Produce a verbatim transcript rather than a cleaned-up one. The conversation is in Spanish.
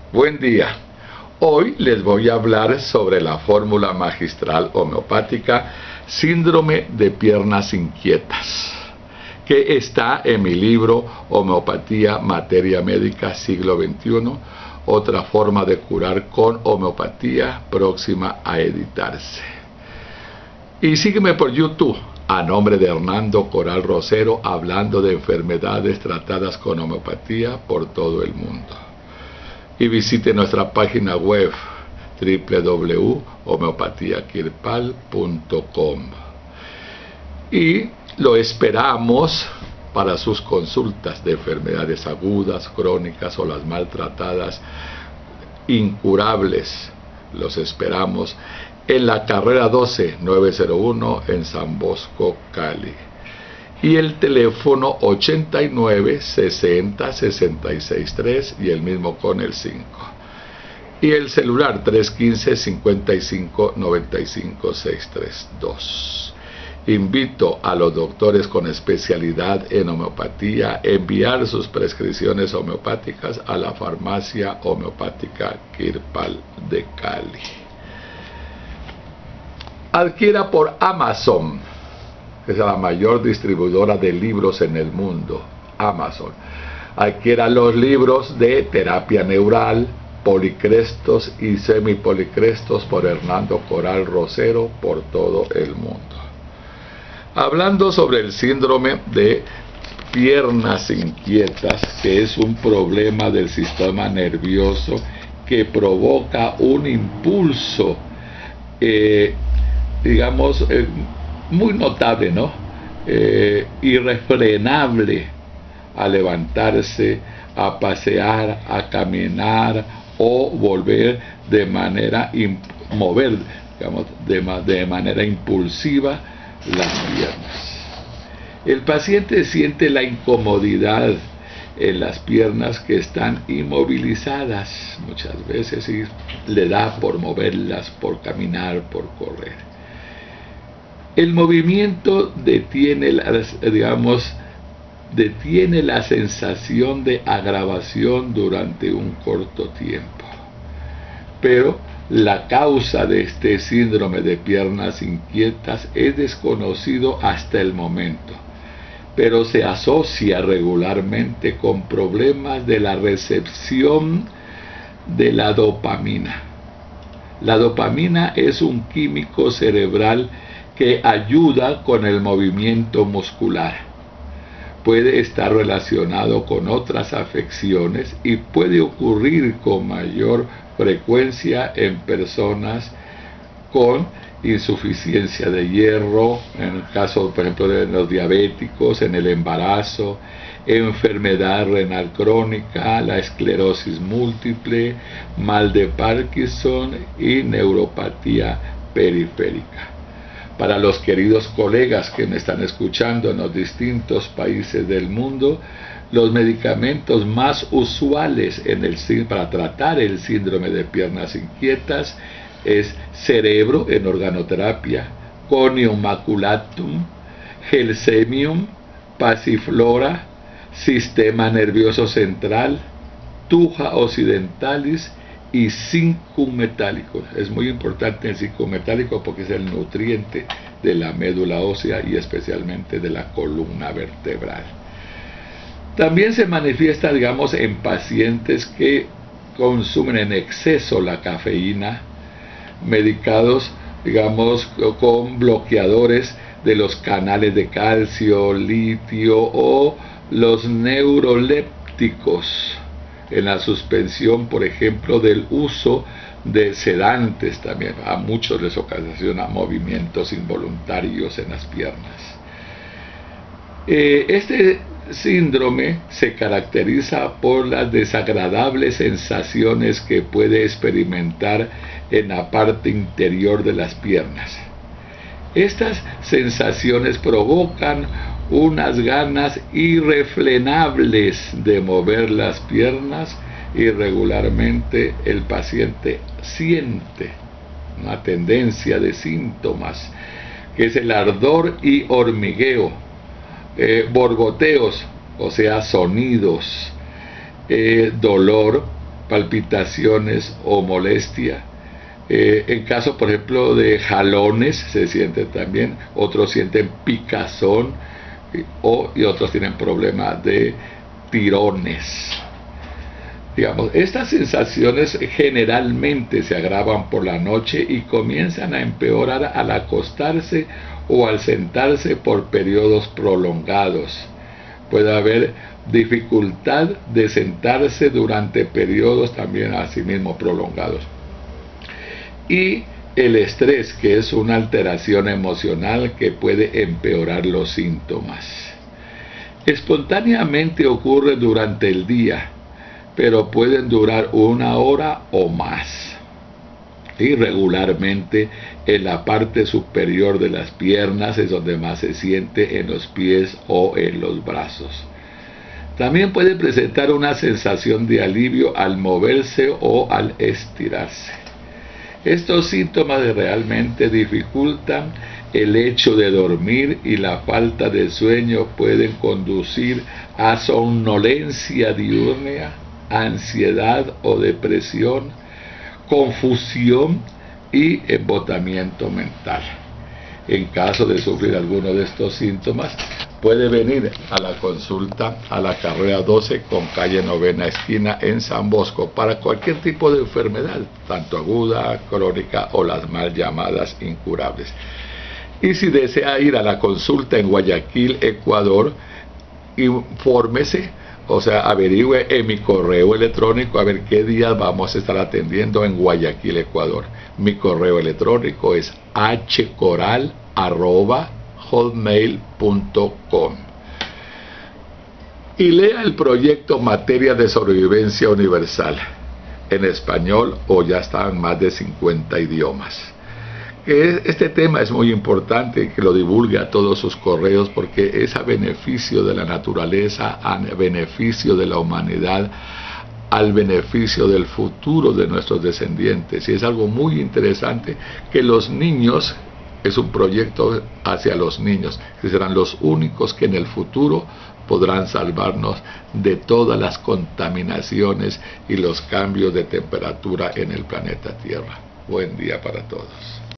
Buen día. Hoy les voy a hablar sobre la fórmula magistral homeopática síndrome de piernas inquietas, que está en mi libro Homeopatía, Materia Médica, siglo veintiuno, otra forma de curar con homeopatía, próxima a editarse. Y sígueme por YouTube, a nombre de Hernando Coral Rosero, hablando de enfermedades tratadas con homeopatía por todo el mundo. Y visite nuestra página web doble u doble u doble u punto homeopatía kirpal punto com. Y lo esperamos para sus consultas de enfermedades agudas, crónicas o las maltratadas, incurables. Los esperamos en la carrera doce nueve cero uno en San Bosco, Cali. Y el teléfono ochenta y nueve, sesenta, sesenta y seis, tres y el mismo con el cinco. Y el celular tres uno cinco, cincuenta y cinco, noventa y cinco, seiscientos treinta y dos. Invito a los doctores con especialidad en homeopatía a enviar sus prescripciones homeopáticas a la farmacia homeopática Kirpal de Cali. Adquiera por Amazon, que es la mayor distribuidora de libros en el mundo, Amazon. Adquiera los libros de terapia neural, policrestos y semipolicrestos por Hernando Coral Rosero por todo el mundo. Hablando sobre el síndrome de piernas inquietas, que es un problema del sistema nervioso que provoca un impulso, eh, digamos, eh, muy notable, ¿no? Eh, irrefrenable a levantarse, a pasear, a caminar o volver de manera, mover, digamos, de, de manera impulsiva las piernas. El paciente siente la incomodidad en las piernas que están inmovilizadas muchas veces y le da por moverlas, por caminar, por correr. El movimiento detiene, las, digamos, detiene la sensación de agravación durante un corto tiempo. Pero la causa de este síndrome de piernas inquietas es desconocido hasta el momento, pero se asocia regularmente con problemas de la recepción de la dopamina. La dopamina es un químico cerebral que ayuda con el movimiento muscular. Puede estar relacionado con otras afecciones y puede ocurrir con mayor frecuencia en personas con insuficiencia de hierro, en el caso, por ejemplo, de los diabéticos, en el embarazo, enfermedad renal crónica, la esclerosis múltiple, mal de Parkinson y neuropatía periférica. Para los queridos colegas que me están escuchando en los distintos países del mundo, los medicamentos más usuales en el, para tratar el síndrome de piernas inquietas es cerebro en organoterapia, conium maculatum, gelsemium, pasiflora, sistema nervioso central, tuja occidentalis y zinc metálico. Es muy importante el zinc metálico porque es el nutriente de la médula ósea y especialmente de la columna vertebral. También se manifiesta, digamos, en pacientes que consumen en exceso la cafeína, medicados, digamos, con bloqueadores de los canales de calcio, litio o los neurolépticos, en la suspensión, por ejemplo, del uso de sedantes también. A muchos les ocasiona movimientos involuntarios en las piernas. Eh, este síndrome se caracteriza por las desagradables sensaciones que puede experimentar en la parte interior de las piernas. Estas sensaciones provocan unas ganas irrefrenables de mover las piernas y regularmente el paciente siente una tendencia de síntomas que es el ardor y hormigueo, eh, borboteos, o sea, sonidos, eh, dolor, palpitaciones o molestia. Eh, en caso, por ejemplo, de jalones se siente también, otros sienten picazón y, o, y otros tienen problemas de tirones. Digamos, estas sensaciones generalmente se agravan por la noche y comienzan a empeorar al acostarse o al sentarse por periodos prolongados. Puede haber dificultad de sentarse durante periodos también asimismo prolongados. Y el estrés, que es una alteración emocional que puede empeorar los síntomas. Espontáneamente ocurre durante el día, pero pueden durar una hora o más. Irregularmente en la parte superior de las piernas es donde más se siente, en los pies o en los brazos. También puede presentar una sensación de alivio al moverse o al estirarse. Estos síntomas realmente dificultan el hecho de dormir y la falta de sueño pueden conducir a somnolencia diurna, ansiedad o depresión, confusión y embotamiento mental. En caso de sufrir alguno de estos síntomas, puede venir a la consulta a la carrera doce con calle Novena esquina en San Bosco para cualquier tipo de enfermedad, tanto aguda, crónica o las mal llamadas incurables. Y si desea ir a la consulta en Guayaquil, Ecuador, infórmese, o sea, averigüe en mi correo electrónico a ver qué días vamos a estar atendiendo en Guayaquil, Ecuador. Mi correo electrónico es hcoral arroba hotmail punto com. Y lea el proyecto Materia de Sobrevivencia Universal en español o ya está en más de cincuenta idiomas. Este tema es muy importante que lo divulgue a todos sus correos porque es a beneficio de la naturaleza, a beneficio de la humanidad, al beneficio del futuro de nuestros descendientes. Y es algo muy interesante que los niños, es un proyecto hacia los niños, que serán los únicos que en el futuro podrán salvarnos de todas las contaminaciones y los cambios de temperatura en el planeta Tierra. Buen día para todos.